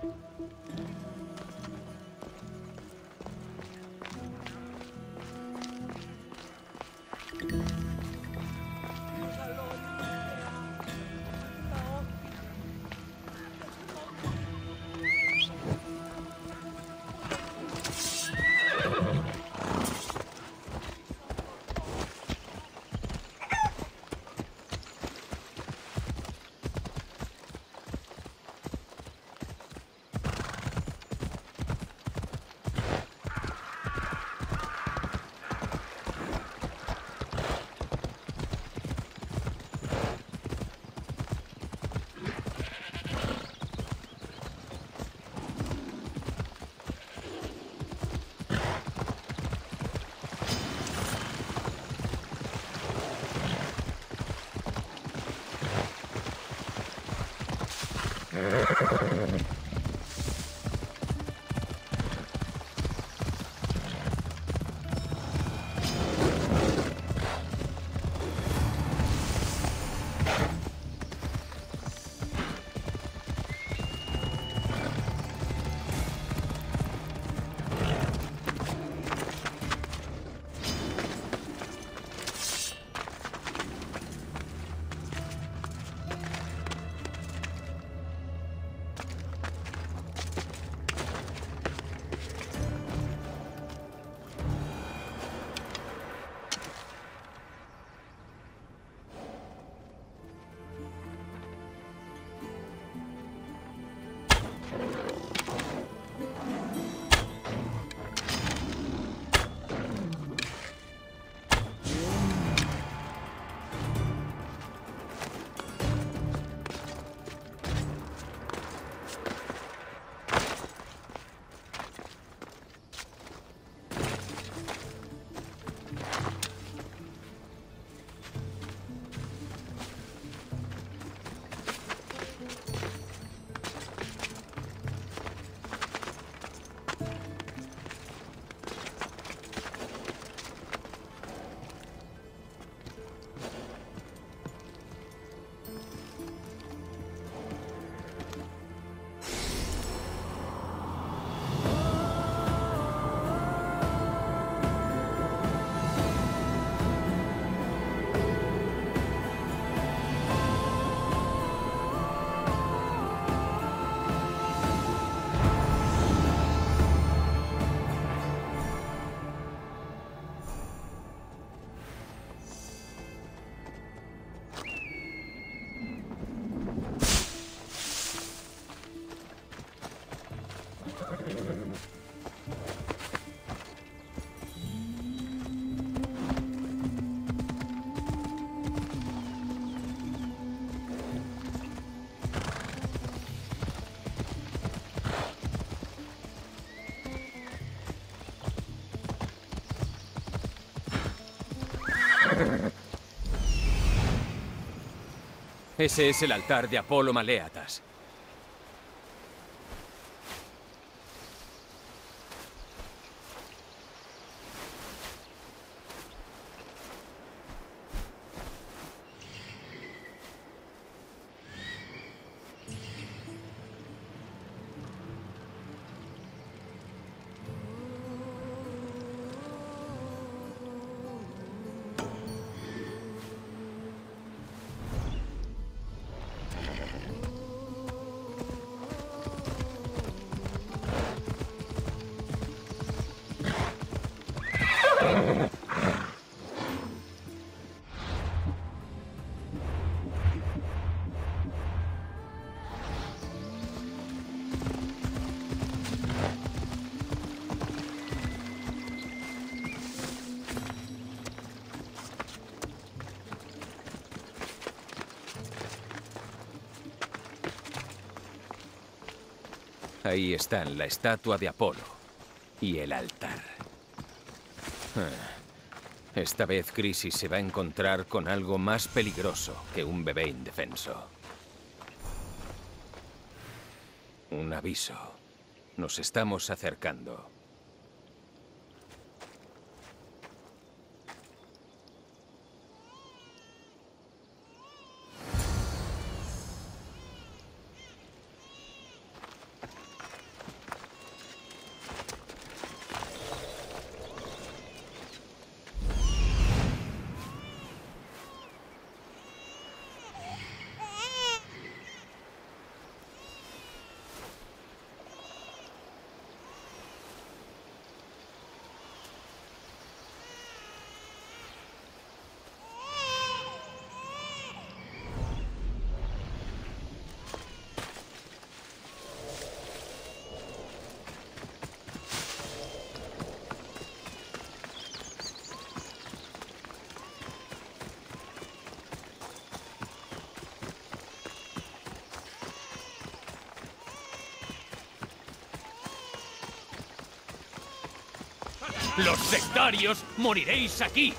Ese es el altar de Apolo Maleatas. Ahí están la estatua de Apolo y el altar. Esta vez Crisis se va a encontrar con algo más peligroso que un bebé indefenso. Un aviso. Nos estamos acercando. ¡Los sectarios moriréis aquí!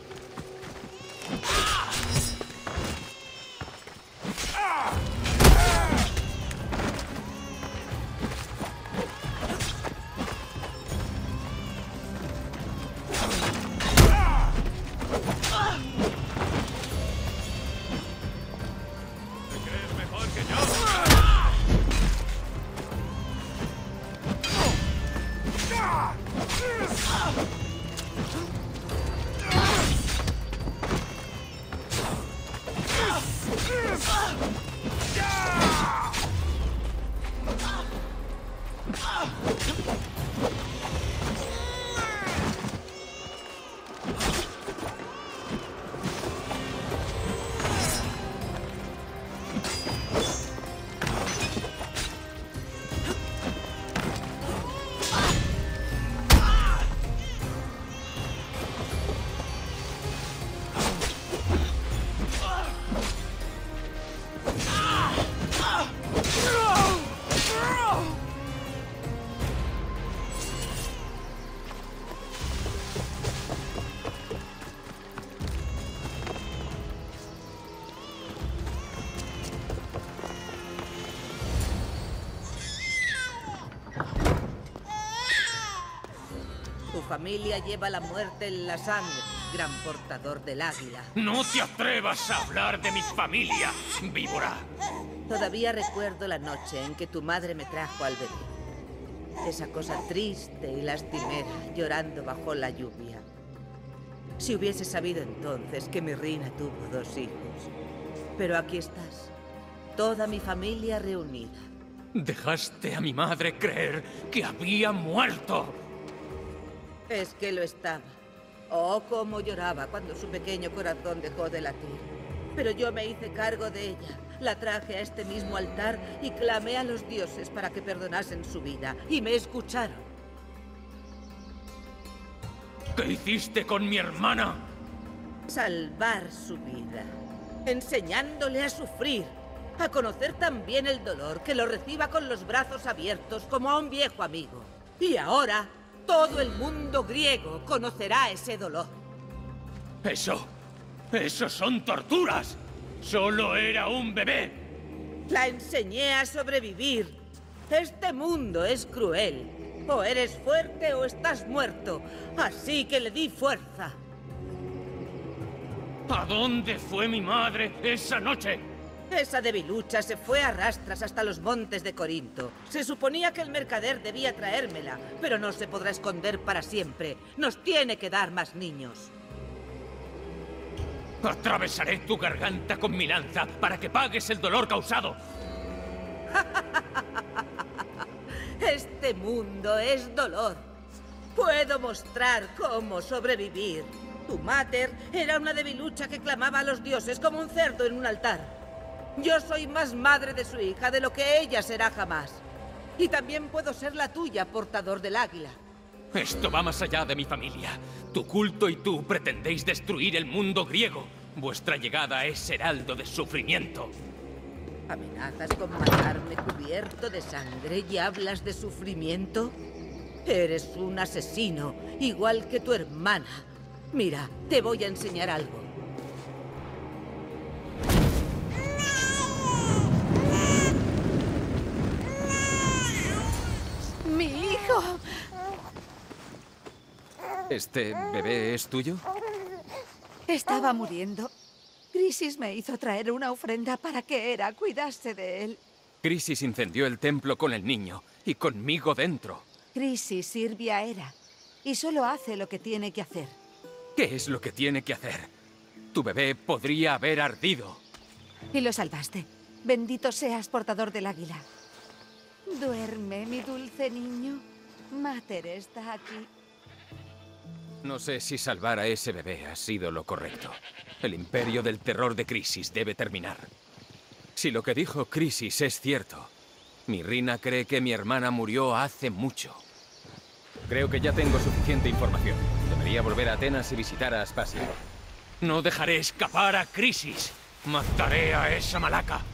Tu familia lleva la muerte en la sangre, gran portador del águila. ¡No te atrevas a hablar de mi familia, víbora! Todavía recuerdo la noche en que tu madre me trajo al bebé. Esa cosa triste y lastimera, llorando bajo la lluvia. Si hubiese sabido entonces que mi Rina tuvo 2 hijos. Pero aquí estás, toda mi familia reunida. Dejaste a mi madre creer que había muerto. Es que lo estaba. Oh, cómo lloraba cuando su pequeño corazón dejó de latir. Pero yo me hice cargo de ella. La traje a este mismo altar y clamé a los dioses para que perdonasen su vida. Y me escucharon. ¿Qué hiciste con mi hermana? Salvar su vida. Enseñándole a sufrir. A conocer también el dolor, que lo reciba con los brazos abiertos como a un viejo amigo. Y ahora, todo el mundo griego conocerá ese dolor. ¡Eso son torturas! ¡Solo era un bebé! La enseñé a sobrevivir. Este mundo es cruel. O eres fuerte o estás muerto. Así que le di fuerza. ¿A dónde fue mi madre esa noche? Esa debilucha se fue a rastras hasta los montes de Corinto. Se suponía que el mercader debía traérmela, pero no se podrá esconder para siempre. Nos tiene que dar más niños. Atravesaré tu garganta con mi lanza para que pagues el dolor causado. Este mundo es dolor. Puedo mostrar cómo sobrevivir. Tu mater era una debilucha que clamaba a los dioses como un cerdo en un altar. Yo soy más madre de su hija de lo que ella será jamás. Y también puedo ser la tuya, portador del águila. Esto va más allá de mi familia. Tu culto y tú pretendéis destruir el mundo griego. Vuestra llegada es heraldo de sufrimiento. ¿Amenazas con matarme cubierto de sangre y hablas de sufrimiento? Eres un asesino, igual que tu hermana. Mira, te voy a enseñar algo. ¡Mi hijo! ¿Este bebé es tuyo? Estaba muriendo. Crisis me hizo traer una ofrenda para que Hera cuidase de él. Crisis incendió el templo con el niño y conmigo dentro. Crisis sirve a Hera y solo hace lo que tiene que hacer. ¿Qué es lo que tiene que hacer? Tu bebé podría haber ardido. Y lo salvaste. Bendito seas, portador del águila. Duerme, mi dulce niño. Mater está aquí. No sé si salvar a ese bebé ha sido lo correcto. El imperio del terror de Crisis debe terminar. Si lo que dijo Crisis es cierto, mi Rina cree que mi hermana murió hace mucho. Creo que ya tengo suficiente información. Debería volver a Atenas y visitar a Aspasia. No dejaré escapar a Crisis. Mataré a esa malaca.